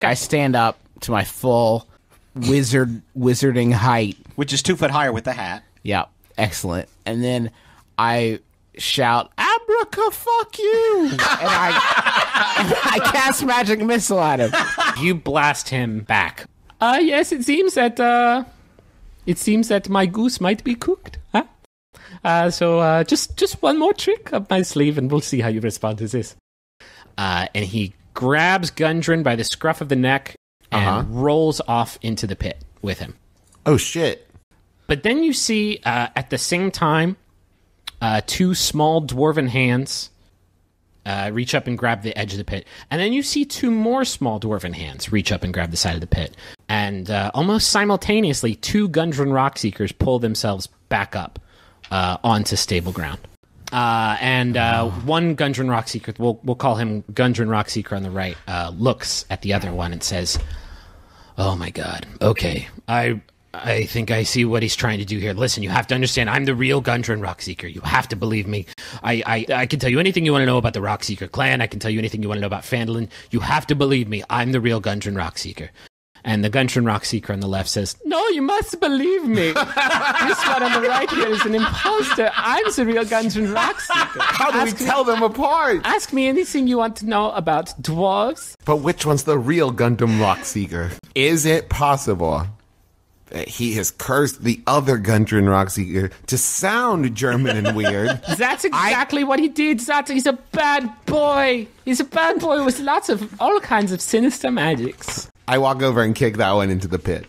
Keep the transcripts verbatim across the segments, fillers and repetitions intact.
I stand up to my full wizard wizarding height. Which is two foot higher with the hat. Yeah, excellent. And then I shout, Abraca, fuck you! and, I, and I cast magic missile at him. You blast him back. Uh, yes, it seems that, uh, it seems that my goose might be cooked, huh? Uh, so, uh, just, just one more trick up my sleeve, and we'll see how you respond to this. Uh, and he grabs Gundren by the scruff of the neck and Uh-huh. rolls off into the pit with him. Oh, shit. But then you see, uh, at the same time, uh, two small dwarven hands uh, reach up and grab the edge of the pit. And then you see two more small dwarven hands reach up and grab the side of the pit. And uh, almost simultaneously, two Gundren Rockseekers pull themselves back up uh, onto stable ground. Uh, and uh, one Gundren Rockseeker, we'll, we'll call him Gundren Rockseeker on the right, uh, looks at the other one and says, "Oh my god, okay, I I think I see what he's trying to do here. Listen, you have to understand, I'm the real Gundren Rockseeker. You have to believe me. I, I, I can tell you anything you want to know about the Rockseeker clan. I can tell you anything you want to know about Phandalin. You have to believe me. I'm the real Gundren Rockseeker." And the Gundren Rockseeker on the left says, "No, you must believe me. This one on the right here is an imposter. I'm the real Gundren Rockseeker. How do Ask we me- tell them apart? Ask me anything you want to know about dwarves." But which one's the real Gundam Rockseeker? Is it possible that he has cursed the other Gundren Rockseeker to sound German and weird? That's exactly what he did. That he's a bad boy. He's a bad boy with lots of all kinds of sinister magics. I walk over and kick that one into the pit.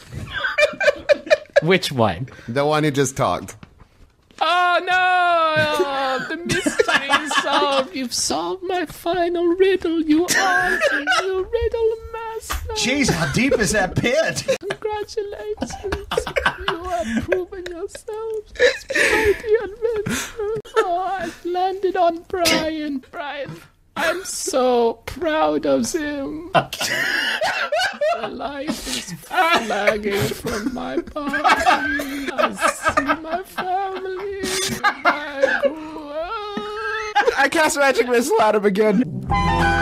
Which one? The one who just talked. Oh no! Oh, the mystery is solved. You've solved my final riddle. You are the real riddle master. Jeez, how deep is that pit? Congratulations. You have proven yourselves as mighty adventurers. Oh, I've landed on Brian. Brian, I'm so proud of him. The life is flagging from my body. I see my family. My I cast magic missile at him again.